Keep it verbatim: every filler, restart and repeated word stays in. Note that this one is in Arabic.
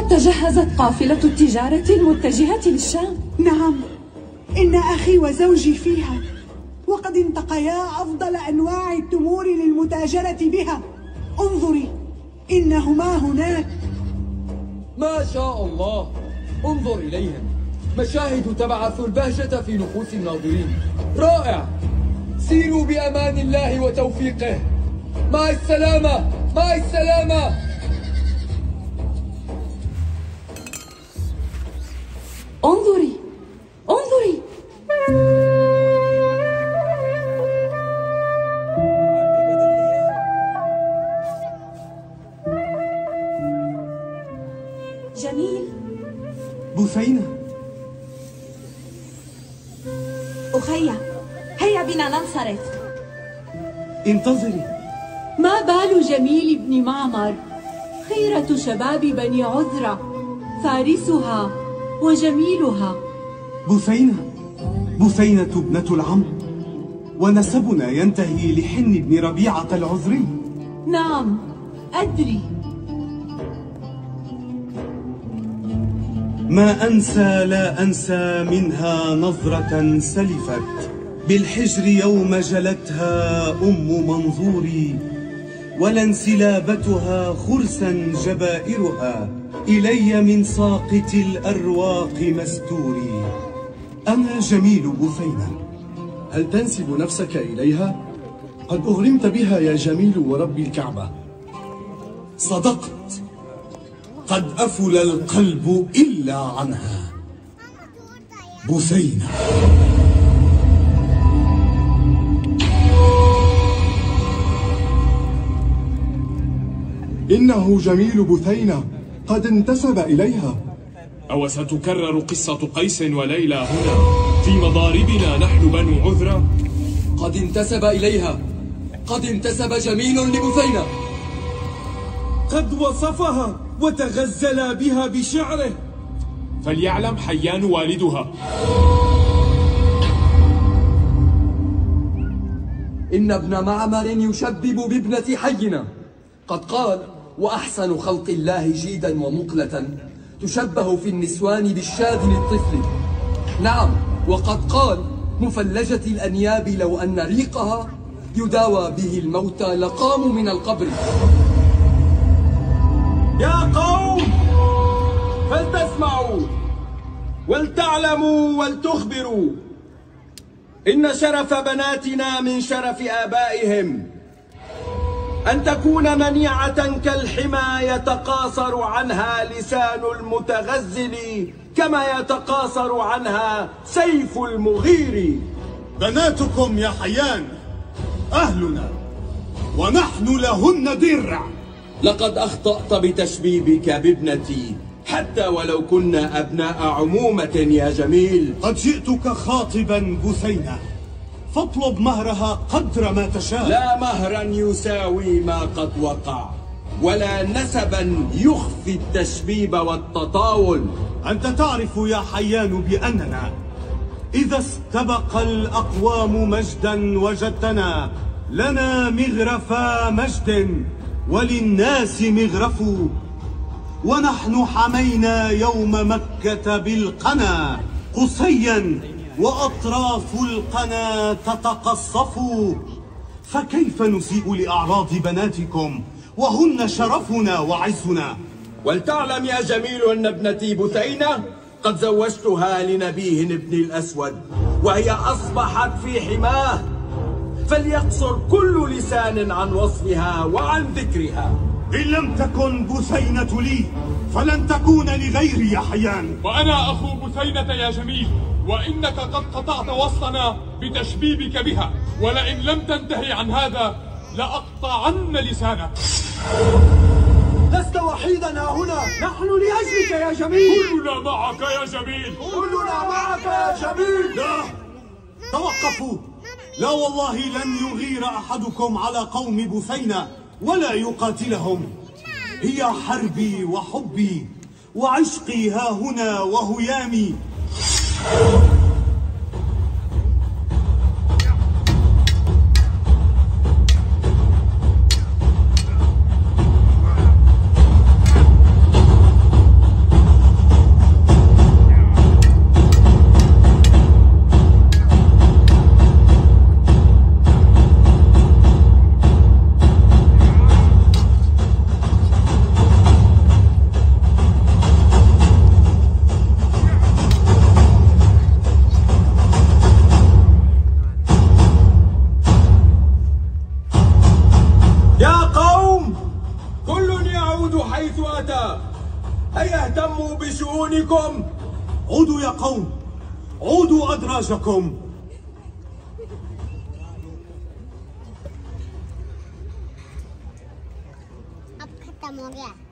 لقد تجهزت قافلة التجارة المتجهة للشام. نعم، إن أخي وزوجي فيها، وقد انتقيا أفضل أنواع التمور للمتاجرة بها. انظري، إنهما هناك. ما شاء الله، انظر إليهم، مشاهد تبعث البهجة في نفوس الناظرين. رائع، سيروا بأمان الله وتوفيقه. مع السلامة، مع السلامة. انظري، انظري. جميل. بثينة. أخي، هيا بنا ننصرف. انتظري. ما بال جميل بن معمر، خيرة شباب بني عذرة، فارسها وجميلها. بثينة، بثينة ابنة العم، ونسبنا ينتهي لحن بن ربيعة العذري. نعم، أدري. ما أنسى لا أنسى منها نظرة سلفت بالحجر يوم جلتها أم منظوري، ولا انسلابتها خرسا جبائرها إلي من ساقط الأرواق مستوري. أنا جميل بثينة. هل تنسب نفسك إليها؟ قد أغرمت بها يا جميل ورب الكعبة. صدقت، قد أفل القلب إلا عنها. بثينة. إنه جميل بثينة، قد انتسب إليها. أو ستكرر قصة قيس وليلى هنا في مضاربنا نحن بنو عذرة؟ قد انتسب إليها، قد انتسب جميل لبثينة. قد وصفها وتغزل بها بشعره. فليعلم حيان والدها. إن ابن معمر يشبب بابنة حينا. قد قال: وأحسن خلق الله جيدا ومقلة، تشبه في النسوان بالشاذ للطفل. نعم، وقد قال: مفلجة الأنياب لو أن ريقها يداوى به الموتى لقاموا من القبر. يا قوم، فلتسمعوا ولتعلموا ولتخبروا، إن شرف بناتنا من شرف آبائهم. أن تكون منيعة كالحمى يتقاصر عنها لسان المتغزل كما يتقاصر عنها سيف المغير. بناتكم يا حيان أهلنا، ونحن لهن درع. لقد أخطأت بتشبيبك بابنتي، حتى ولو كنا أبناء عمومة يا جميل. قد جئتك خاطبا بثينة، فاطلب مهرها قدر ما تشاء. لا مهرا يساوي ما قد وقع، ولا نسبا يخفي التشبيب والتطاول. أنت تعرف يا حيان بأننا إذا استبق الأقوام مجدا وجدتنا لنا مغرفا مجد وللناس مغرف، ونحن حمينا يوم مكة بالقنا قصيا وأطراف القنا تتقصف. فكيف نسيء لأعراض بناتكم وهن شرفنا وعزنا؟ ولتعلم يا جميل أن ابنتي بثينة قد زوجتها لنبيه بن الأسود، وهي أصبحت في حماه، فليقصر كل لسان عن وصفها وعن ذكرها. إن لم تكن بثينة لي فلن تكون لغيري يا حيان. وأنا أخو بثينة يا جميل، وإنك قد قطعت وصلنا بتشبيبك بها، ولئن لم تنتهي عن هذا لأقطعن لسانك. لست وحيدا هنا، نحن لأجلك يا جميل. كلنا معك يا جميل، كلنا معك يا جميل. لا، توقفوا. لا والله لن يغير أحدكم على قوم بثينة ولا يقاتلهم. هي حربي وحبي وعشقي ها هنا وهيامي. هنا. هيا اهتموا بشؤونكم. عودوا يا قوم، عودوا أدراجكم. अब खत्म हो गया।